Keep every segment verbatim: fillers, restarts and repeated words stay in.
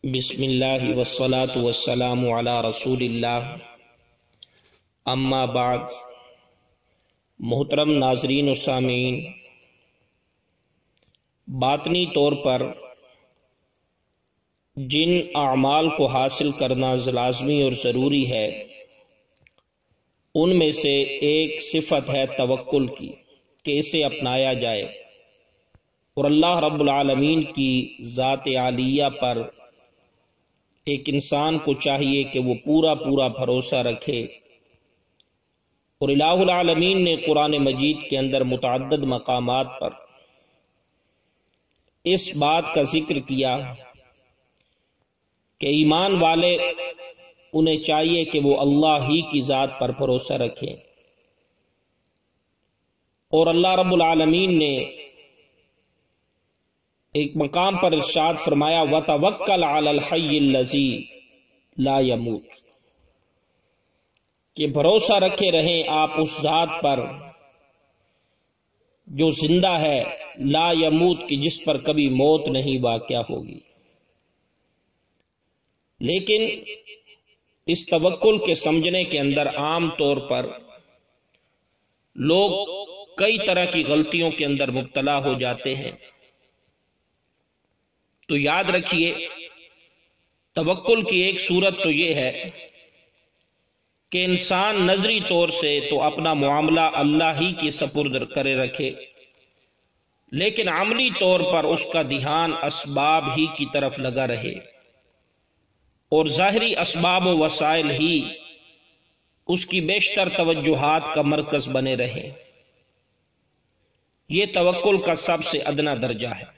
بسم اللہ والصلاة والسلام علی رسول اللہ، اما بعد۔ محترم ناظرین و سامعین، باطنی طور پر جن اعمال کو حاصل کرنا لازمی اور ضروری ہے ان میں سے ایک صفت ہے توکل کی، کہ اسے اپنایا جائے اور اللہ رب العالمین کی ذات عالیہ پر ایک انسان کو چاہیے کہ وہ پورا پورا بھروسہ رکھے۔ اور الہ العالمین نے قرآن مجید کے اندر متعدد مقامات پر اس بات کا ذکر کیا کہ ایمان والے انہیں چاہیے کہ وہ اللہ ہی کی ذات پر بھروسہ رکھیں، اور اللہ رب العالمین نے ایک مقام پر ارشاد فرمایا وَتَوَكَّلْ عَلَى الْحَيِّ الَّذِي لَا يَمُوتُ، کہ بھروسہ رکھے رہیں آپ اس ذات پر جو زندہ ہے، لا یموت، کہ جس پر کبھی موت نہیں واقع ہوگی۔ لیکن اس توکل کے سمجھنے کے اندر عام طور پر لوگ کئی طرح کی غلطیوں کے اندر مبتلا ہو جاتے ہیں۔ تو یاد رکھیے، توکل کی ایک صورت تو یہ ہے کہ انسان نظری طور سے تو اپنا معاملہ اللہ ہی کے سپرد کرے رکھے، لیکن عملی طور پر اس کا دھیان اسباب ہی کی طرف لگا رہے اور ظاہری اسباب و وسائل ہی اس کی بیشتر توجہات کا مرکز بنے رہے۔ یہ توکل کا سب سے ادنا درجہ ہے۔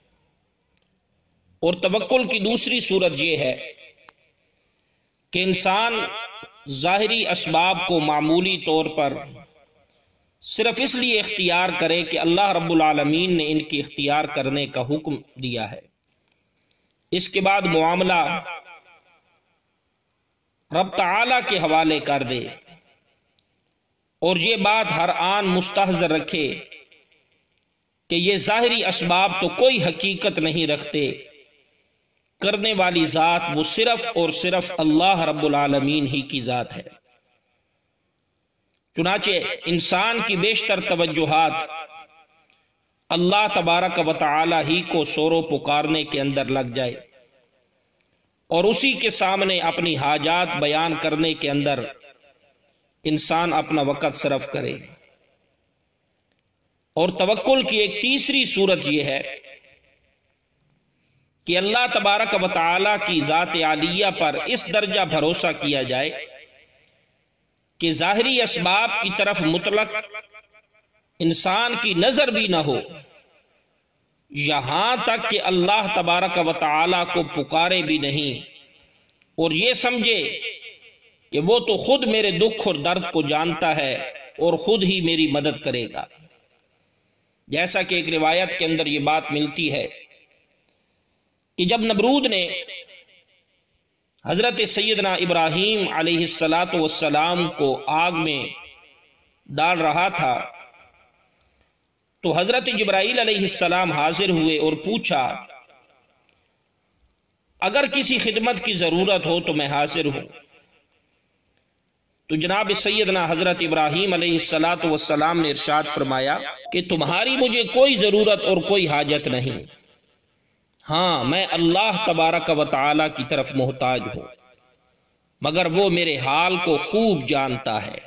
اور توکل کی دوسری صورت یہ ہے کہ انسان ظاہری اسباب کو معمولی طور پر صرف اس لیے اختیار کرے کہ اللہ رب العالمین نے ان کی اختیار کرنے کا حکم دیا ہے، اس کے بعد معاملہ رب تعالی کے حوالے کر دے اور یہ بات ہر آن مستحضر رکھے کہ یہ ظاہری اسباب تو کوئی حقیقت نہیں رکھتے، کرنے والی ذات وہ صرف اور صرف اللہ رب العالمین ہی کی ذات ہے۔ چنانچہ انسان کی بیشتر توجہات اللہ تبارک و تعالی ہی کو سورو پکارنے کے اندر لگ جائے اور اسی کے سامنے اپنی حاجات بیان کرنے کے اندر انسان اپنا وقت صرف کرے۔ اور توکل کی ایک تیسری صورت یہ ہے کہ اللہ تبارک و تعالی کی ذات عالیہ پر اس درجہ بھروسہ کیا جائے کہ ظاہری اسباب کی طرف مطلق انسان کی نظر بھی نہ ہو، یہاں تک کہ اللہ تبارک و تعالی کو پکارے بھی نہیں اور یہ سمجھے کہ وہ تو خود میرے دکھ اور درد کو جانتا ہے اور خود ہی میری مدد کرے گا۔ جیسا کہ ایک روایت کے اندر یہ بات ملتی ہے کہ جب نمرود نے حضرت سیدنا ابراہیم علیہ السلام کو آگ میں ڈال رہا تھا تو حضرت جبرائیل علیہ السلام حاضر ہوئے اور پوچھا اگر کسی خدمت کی ضرورت ہو تو میں حاضر ہوں۔ تو جناب سیدنا حضرت ابراہیم علیہ السلام نے ارشاد فرمایا کہ تمہاری مجھے کوئی ضرورت اور کوئی حاجت نہیں، ہاں میں اللہ تبارک و تعالی کی طرف محتاج ہوں، مگر وہ میرے حال کو خوب جانتا ہے۔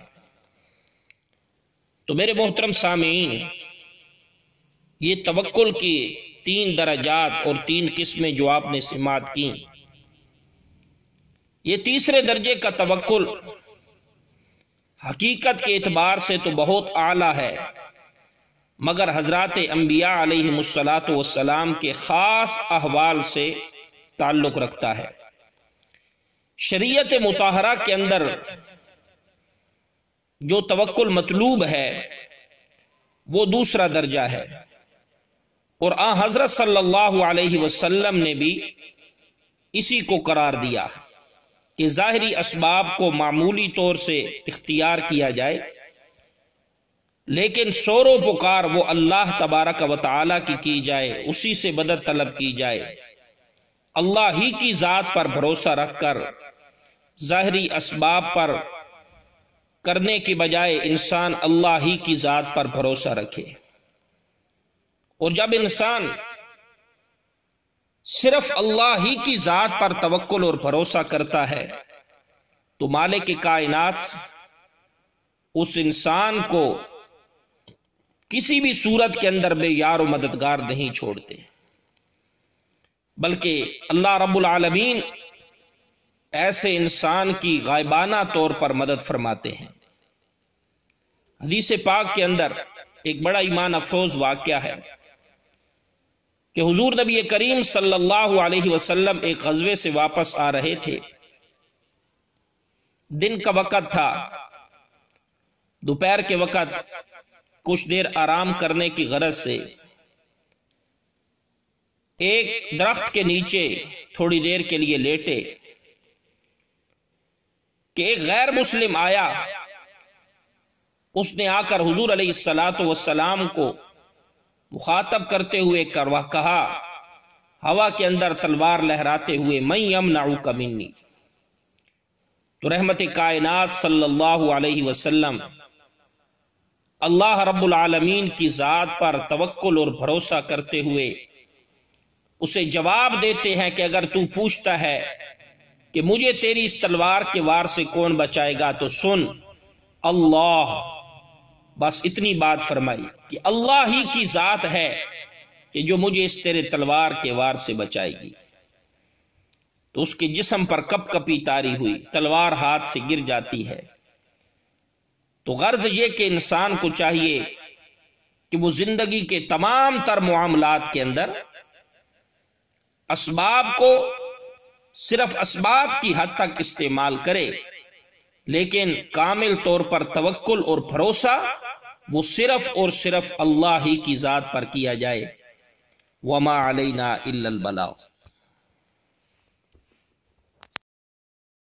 تو میرے محترم سامعین، یہ توکل کی تین درجات اور تین قسمیں جو آپ نے سماعت کی، یہ تیسرے درجے کا توکل حقیقت کے اعتبار سے تو بہت اعلیٰ ہے، مگر حضرات انبیاء علیہ السلام کے خاص احوال سے تعلق رکھتا ہے۔ شریعت مطہرہ کے اندر جو توکل مطلوب ہے وہ دوسرا درجہ ہے، اور آن حضرت صلی اللہ علیہ وسلم نے بھی اسی کو قرار دیا کہ ظاہری اسباب کو معمولی طور سے اختیار کیا جائے، لیکن شور و پکار وہ اللہ تبارک و تعالی کی کی جائے، اسی سے مدد طلب کی جائے، اللہ ہی کی ذات پر بھروسہ رکھ کر ظاہری اسباب پر کرنے کی بجائے انسان اللہ ہی کی ذات پر بھروسہ رکھے۔ اور جب انسان صرف اللہ ہی کی ذات پر توکل اور بھروسہ کرتا ہے تو مالک کائنات اس انسان کو کسی بھی صورت کے اندر بے یار و مددگار نہیں چھوڑتے، بلکہ اللہ رب العالمین ایسے انسان کی غائبانہ طور پر مدد فرماتے ہیں۔ حدیث پاک کے اندر ایک بڑا ایمان افروز واقعہ ہے کہ حضور نبی کریم صلی اللہ علیہ وسلم ایک غزوے سے واپس آ رہے تھے۔ دن کا وقت تھا، دوپہر کے وقت کچھ دیر آرام کرنے کی غرض سے ایک درخت کے نیچے تھوڑی دیر کے لیے لیٹے کہ ایک غیر مسلم آیا۔ اس نے آ کر حضور علیہ الصلاۃ والسلام کو مخاطب کرتے ہوئے کہا، ہوا کے اندر تلوار لہراتے ہوئے، من یمنعک منی۔ تو رحمت کائنات صلی اللہ علیہ وسلم اللہ رب العالمین کی ذات پر توکل اور بھروسہ کرتے ہوئے اسے جواب دیتے ہیں کہ اگر تو پوچھتا ہے کہ مجھے تیری اس تلوار کے وار سے کون بچائے گا تو سن، اللہ۔ بس اتنی بات فرمائی کہ اللہ ہی کی ذات ہے کہ جو مجھے اس تیرے تلوار کے وار سے بچائے گی۔ تو اس کے جسم پر کپ کپی طاری ہوئی، تلوار ہاتھ سے گر جاتی ہے۔ تو غرض یہ کہ انسان کو چاہیے کہ وہ زندگی کے تمام تر معاملات کے اندر اسباب کو صرف اسباب کی حد تک استعمال کرے، لیکن کامل طور پر توکل اور بھروسہ وہ صرف اور صرف اللہ ہی کی ذات پر کیا جائے۔ وما علینا الا البلاغ۔